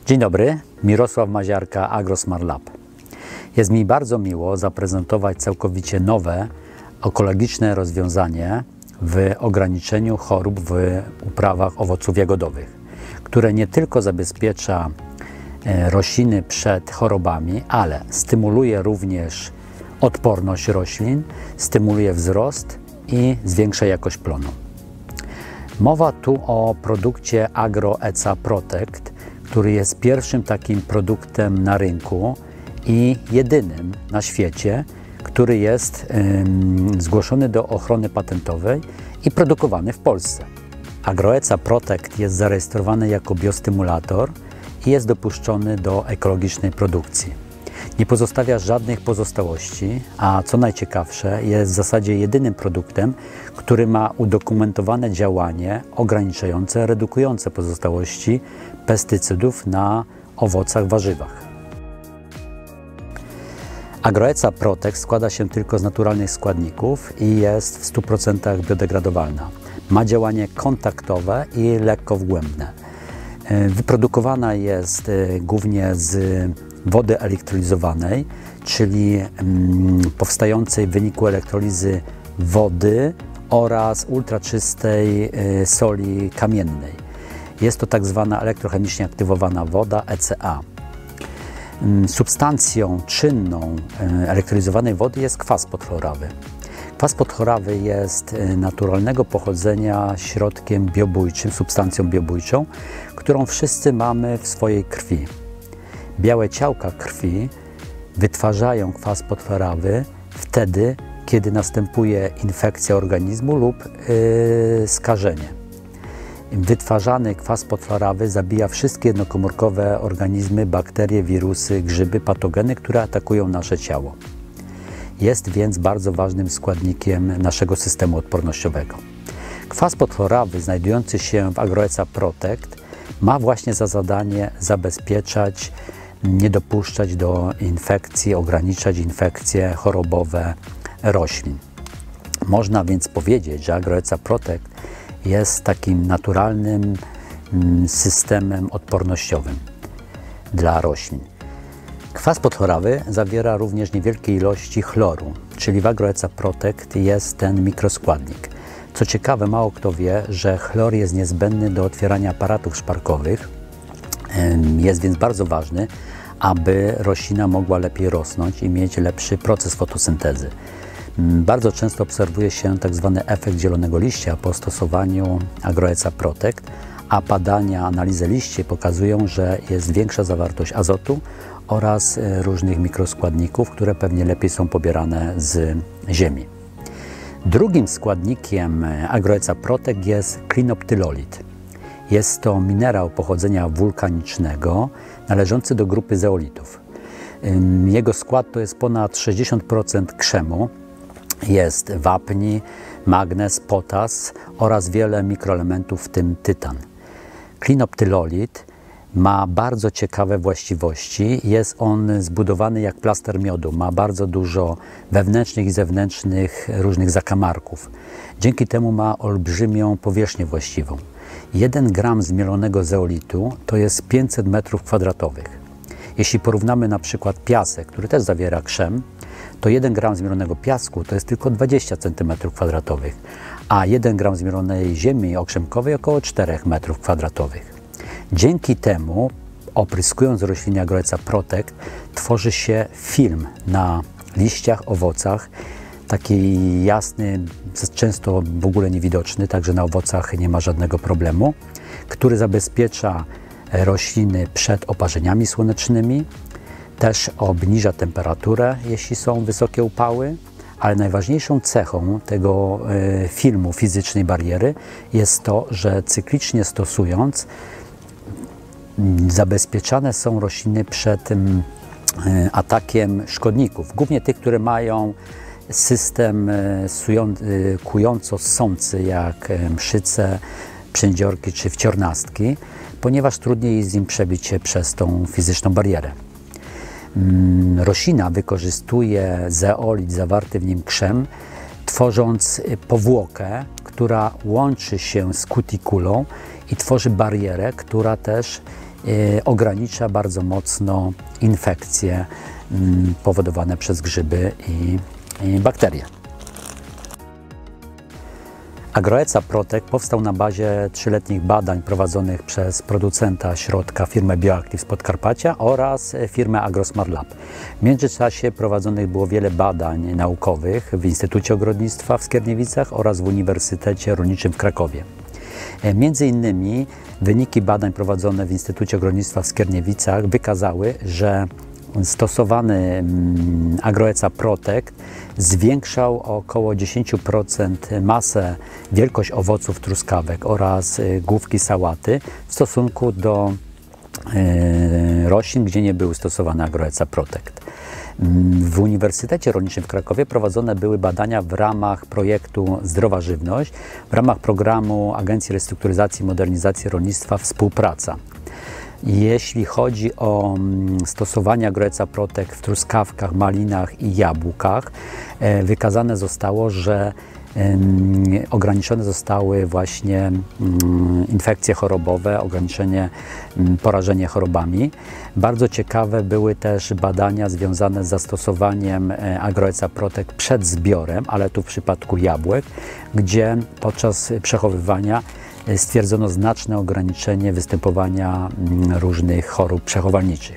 Dzień dobry, Mirosław Maziarka, AgroSmart Lab. Jest mi bardzo miło zaprezentować całkowicie nowe, ekologiczne rozwiązanie w ograniczeniu chorób w uprawach owoców jagodowych, które nie tylko zabezpiecza rośliny przed chorobami, ale stymuluje również odporność roślin, stymuluje wzrost i zwiększa jakość plonu. Mowa tu o produkcie AgroEca Protect, który jest pierwszym takim produktem na rynku i jedynym na świecie, który jest zgłoszony do ochrony patentowej i produkowany w Polsce. AgroEca Protect jest zarejestrowany jako biostymulator i jest dopuszczony do ekologicznej produkcji. Nie pozostawia żadnych pozostałości, a co najciekawsze, jest w zasadzie jedynym produktem, który ma udokumentowane działanie ograniczające, redukujące pozostałości pestycydów na owocach, warzywach. AgroEca Protect składa się tylko z naturalnych składników i jest w 100% biodegradowalna. Ma działanie kontaktowe i lekkowgłębne. Wyprodukowana jest głównie z wody elektrolizowanej, czyli powstającej w wyniku elektrolizy wody oraz ultraczystej soli kamiennej. Jest to tak zwana elektrochemicznie aktywowana woda ECA. Substancją czynną elektrolizowanej wody jest kwas podchlorowy. Kwas podchlorowy jest naturalnego pochodzenia środkiem biobójczym, substancją biobójczą, którą wszyscy mamy w swojej krwi. Białe ciałka krwi wytwarzają kwas podchlorowy wtedy, kiedy następuje infekcja organizmu lub skażenie. Wytwarzany kwas podchlorowy zabija wszystkie jednokomórkowe organizmy, bakterie, wirusy, grzyby, patogeny, które atakują nasze ciało. Jest więc bardzo ważnym składnikiem naszego systemu odpornościowego. Kwas podchlorowy znajdujący się w AgroEca Protect ma właśnie za zadanie zabezpieczać, nie dopuszczać do infekcji, ograniczać infekcje chorobowe roślin. Można więc powiedzieć, że AgroEca Protect jest takim naturalnym systemem odpornościowym dla roślin. Kwas podchlorowy zawiera również niewielkie ilości chloru, czyli w AgroEca Protect jest ten mikroskładnik. Co ciekawe, mało kto wie, że chlor jest niezbędny do otwierania aparatów szparkowych. Jest więc bardzo ważny, aby roślina mogła lepiej rosnąć i mieć lepszy proces fotosyntezy. Bardzo często obserwuje się tak zwany efekt zielonego liścia po stosowaniu AgroEca Protect, a badania, analizy liści pokazują, że jest większa zawartość azotu oraz różnych mikroskładników, które pewnie lepiej są pobierane z ziemi. Drugim składnikiem AgroEca Protect jest klinoptylolit. Jest to minerał pochodzenia wulkanicznego należący do grupy zeolitów. Jego skład to jest ponad 60% krzemu, jest wapni, magnez, potas oraz wiele mikroelementów, w tym tytan. Klinoptylolit ma bardzo ciekawe właściwości. Jest on zbudowany jak plaster miodu. Ma bardzo dużo wewnętrznych i zewnętrznych różnych zakamarków. Dzięki temu ma olbrzymią powierzchnię właściwą. 1 gram zmielonego zeolitu to jest 500 m2. Jeśli porównamy na przykład piasek, który też zawiera krzem, to 1 gram zmielonego piasku to jest tylko 20 cm2, a 1 gram zmielonej ziemi okrzemkowej około 4 m2. Dzięki temu, opryskując rośliny AgroEca Protect, tworzy się film na liściach, owocach, taki jasny, często w ogóle niewidoczny, także na owocach nie ma żadnego problemu, który zabezpiecza rośliny przed oparzeniami słonecznymi, też obniża temperaturę, jeśli są wysokie upały, ale najważniejszą cechą tego filmu fizycznej bariery jest to, że cyklicznie stosując zabezpieczane są rośliny przed atakiem szkodników, głównie tych, które mają system kująco-ssący, jak mszyce, przędziorki czy wciornastki, ponieważ trudniej jest im przebić się przez tą fizyczną barierę. Roślina wykorzystuje zeolit zawarty w nim krzem, tworząc powłokę, która łączy się z kutikulą i tworzy barierę, która też ogranicza bardzo mocno infekcje powodowane przez grzyby i bakterie. Agroeca Protect powstał na bazie 3-letnich badań prowadzonych przez producenta środka, firmę Bioactive z Podkarpacia oraz firmę AgroSmart Lab. W międzyczasie prowadzonych było wiele badań naukowych w Instytucie Ogrodnictwa w Skierniewicach oraz w Uniwersytecie Rolniczym w Krakowie. Między innymi wyniki badań prowadzone w Instytucie Ogrodnictwa w Skierniewicach wykazały, że stosowany Agroeca Protect zwiększał o około 10% masę, wielkość owoców truskawek oraz główki sałaty w stosunku do roślin, gdzie nie był stosowany Agroeca Protect. W Uniwersytecie Rolniczym w Krakowie prowadzone były badania w ramach projektu Zdrowa Żywność, w ramach programu Agencji Restrukturyzacji i Modernizacji Rolnictwa Współpraca. Jeśli chodzi o stosowanie Agroeca Protect w truskawkach, malinach i jabłkach, wykazane zostało, że ograniczone zostały właśnie infekcje chorobowe, porażenie chorobami. Bardzo ciekawe były też badania związane z zastosowaniem Agroeca Protect przed zbiorem, ale tu w przypadku jabłek, gdzie podczas przechowywania stwierdzono znaczne ograniczenie występowania różnych chorób przechowalniczych.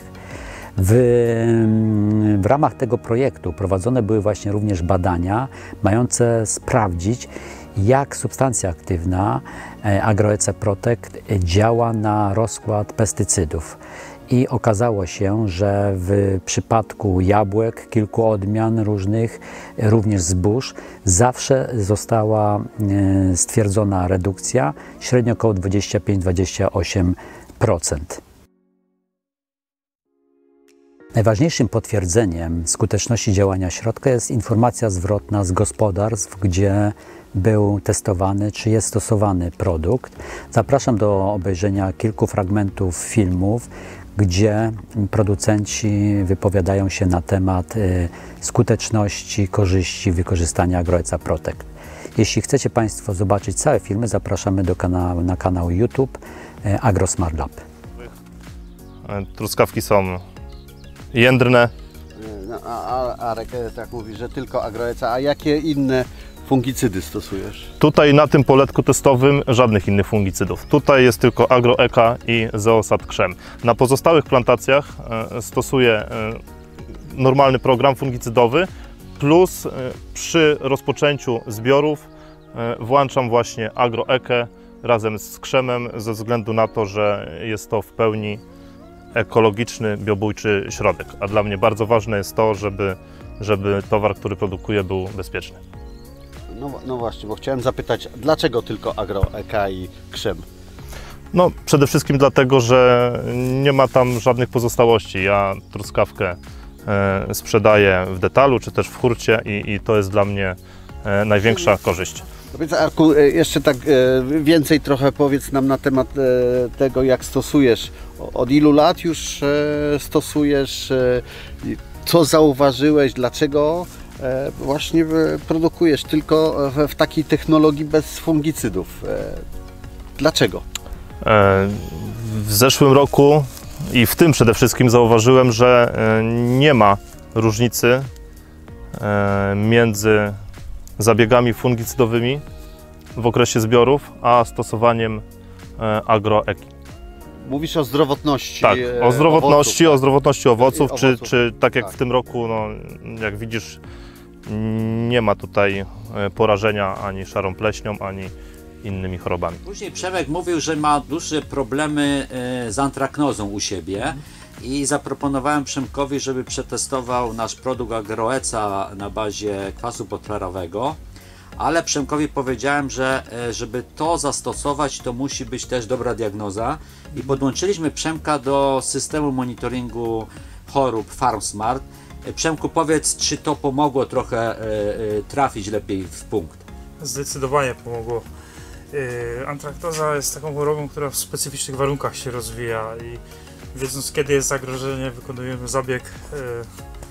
W ramach tego projektu prowadzone były właśnie również badania mające sprawdzić, jak substancja aktywna Agroeca Protect działa na rozkład pestycydów. I okazało się, że w przypadku jabłek, kilku odmian różnych, również zbóż, zawsze została stwierdzona redukcja, średnio około 25-28%. Najważniejszym potwierdzeniem skuteczności działania środka jest informacja zwrotna z gospodarstw, gdzie był testowany, czy jest stosowany produkt. Zapraszam do obejrzenia kilku fragmentów filmów, gdzie producenci wypowiadają się na temat skuteczności, korzyści wykorzystania Agroeca Protect. Jeśli chcecie Państwo zobaczyć całe filmy, zapraszamy na kanał YouTube AgroSmart Lab. Truskawki są jędrne. No, Arek tak mówi, że tylko Agroeca, a jakie inne fungicydy stosujesz? Tutaj na tym poletku testowym żadnych innych fungicydów. Tutaj jest tylko Agroeka i Zeosat Krzem. Na pozostałych plantacjach stosuję normalny program fungicydowy, plus przy rozpoczęciu zbiorów włączam właśnie Agroekę razem z Krzemem ze względu na to, że jest to w pełni ekologiczny, biobójczy środek. A dla mnie bardzo ważne jest to, żeby towar, który produkuję, był bezpieczny. No właśnie, bo chciałem zapytać, dlaczego tylko Agroeka i Krzem? No, przede wszystkim dlatego, że nie ma tam żadnych pozostałości. Ja truskawkę sprzedaję w detalu, czy też w hurcie i to jest dla mnie największa korzyść. Więc Arku, jeszcze tak więcej trochę powiedz nam na temat tego, jak stosujesz. Od ilu lat już stosujesz? Co zauważyłeś? Dlaczego właśnie produkujesz tylko w takiej technologii bez fungicydów? Dlaczego? W zeszłym roku i w tym przede wszystkim zauważyłem, że nie ma różnicy między zabiegami fungicydowymi w okresie zbiorów, a stosowaniem Agroeki. Mówisz o zdrowotności. Tak, o zdrowotności, owoców, o zdrowotności owoców, owoców. Czy tak jak Tak. w tym roku, no, jak widzisz, nie ma tutaj porażenia ani szarą pleśnią, ani innymi chorobami. Później Przemek mówił, że ma duże problemy z antraknozą u siebie i zaproponowałem Przemkowi, żeby przetestował nasz produkt Agroeca na bazie kwasu podklarowego, ale Przemkowi powiedziałem, że żeby to zastosować, to musi być też dobra diagnoza i podłączyliśmy Przemka do systemu monitoringu chorób FarmSmart. Przemku, powiedz, czy to pomogło trochę trafić lepiej w punkt? Zdecydowanie pomogło. Antraknoza jest taką chorobą, która w specyficznych warunkach się rozwija i wiedząc, kiedy jest zagrożenie, wykonujemy zabieg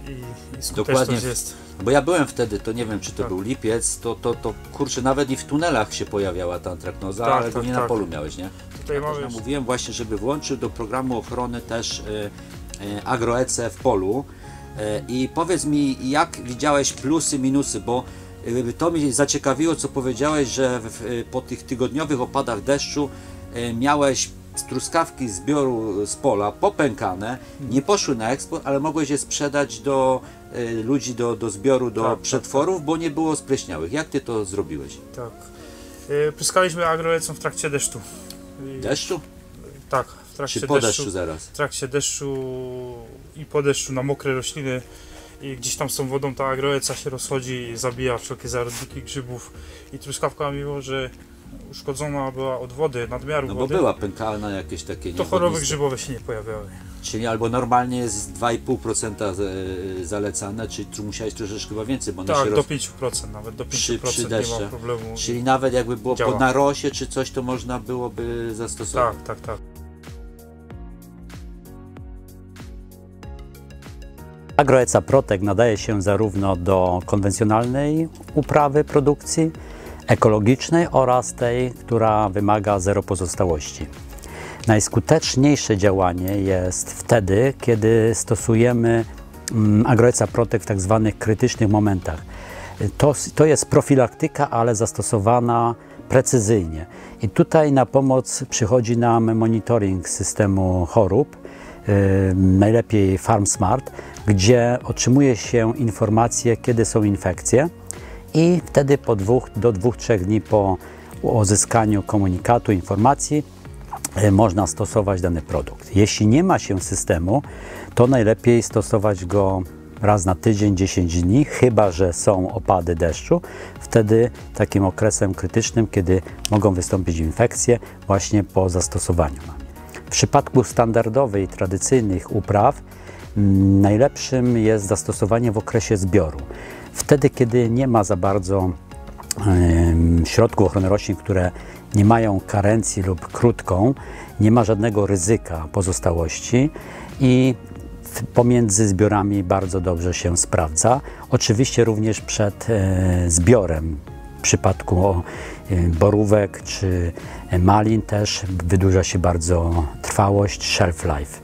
i skuteczność Dokładnie. jest. Bo ja byłem wtedy, to nie wiem, czy to Tak. był lipiec, to kurczę, nawet i w tunelach się pojawiała ta antraknoza, Tak, ale tak, głównie na tak. polu miałeś, nie? Tutaj Ja też mamy namówiłem właśnie, żeby włączył do programu ochrony też AgroEC w polu. I powiedz mi, jak widziałeś plusy, minusy, bo to mnie zaciekawiło, co powiedziałeś, że po tych tygodniowych opadach deszczu miałeś truskawki z zbioru z pola popękane, nie poszły na eksport, ale mogłeś je sprzedać do ludzi do zbioru, do Tak, przetworów, bo nie było spleśniałych. Jak ty to zrobiłeś? tak. Pryskaliśmy agroecą w trakcie deszczu. Deszczu? Tak, w trakcie Czy po deszczu. deszczu zaraz? W trakcie deszczu i po deszczu na mokre rośliny i gdzieś tam z tą wodą ta agroeca się rozchodzi i zabija wszelkie zarodniki grzybów i truskawka, mimo że uszkodzona była od wody, nadmiaru No bo wody, była pękalna jakieś takie to choroby niewodniste. grzybowe się nie pojawiały. Czyli albo normalnie jest 2,5% zalecane, czyli tu musiałeś troszeczkę chyba więcej, bo one Tak, się do 5%, nawet do 5% przy nie deszcze. ma problemu. Czyli nawet jakby było Działa. po narosie czy coś, to można byłoby zastosować. Tak. AgroEca Protec nadaje się zarówno do konwencjonalnej uprawy produkcji, ekologicznej oraz tej, która wymaga zero pozostałości. Najskuteczniejsze działanie jest wtedy, kiedy stosujemy AgroEca Protec w tak zwanych krytycznych momentach. To jest profilaktyka, ale zastosowana precyzyjnie. I tutaj na pomoc przychodzi nam monitoring systemu chorób, najlepiej FarmSmart, gdzie otrzymuje się informacje, kiedy są infekcje i wtedy po 2 do 2-3 dni po uzyskaniu komunikatu, informacji można stosować dany produkt. Jeśli nie ma się systemu, to najlepiej stosować go raz na tydzień, 10 dni, chyba że są opady deszczu. Wtedy takim okresem krytycznym, kiedy mogą wystąpić infekcje właśnie po zastosowaniu. W przypadku standardowych, tradycyjnych upraw najlepszym jest zastosowanie w okresie zbioru. Wtedy, kiedy nie ma za bardzo środków ochrony roślin, które nie mają karencji lub krótką, nie ma żadnego ryzyka pozostałości i pomiędzy zbiorami bardzo dobrze się sprawdza. Oczywiście również przed zbiorem. W przypadku borówek czy malin też wydłuża się bardzo trwałość, shelf life.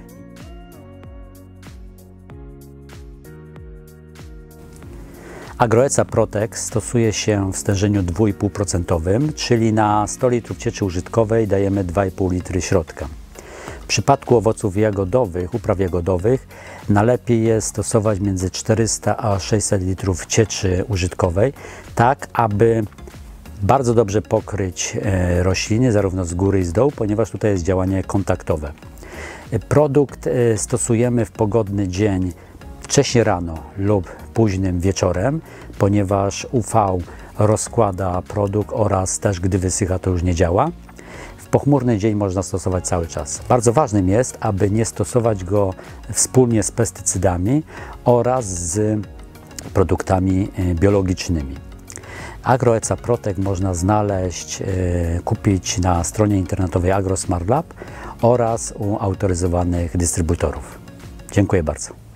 AgroEca Protec stosuje się w stężeniu 2,5%, czyli na 100 litrów cieczy użytkowej dajemy 2,5 litry środka. W przypadku owoców jagodowych, upraw jagodowych, najlepiej jest stosować między 400 a 600 litrów cieczy użytkowej, tak aby bardzo dobrze pokryć rośliny, zarówno z góry i z dołu, ponieważ tutaj jest działanie kontaktowe. Produkt stosujemy w pogodny dzień wcześnie rano lub późnym wieczorem, ponieważ UV rozkłada produkt oraz też gdy wysycha, to już nie działa. W pochmurny dzień można stosować cały czas. Bardzo ważnym jest, aby nie stosować go wspólnie z pestycydami oraz z produktami biologicznymi. AgroEca Protec można znaleźć, kupić na stronie internetowej AgroSmart Lab oraz u autoryzowanych dystrybutorów. Dziękuję bardzo.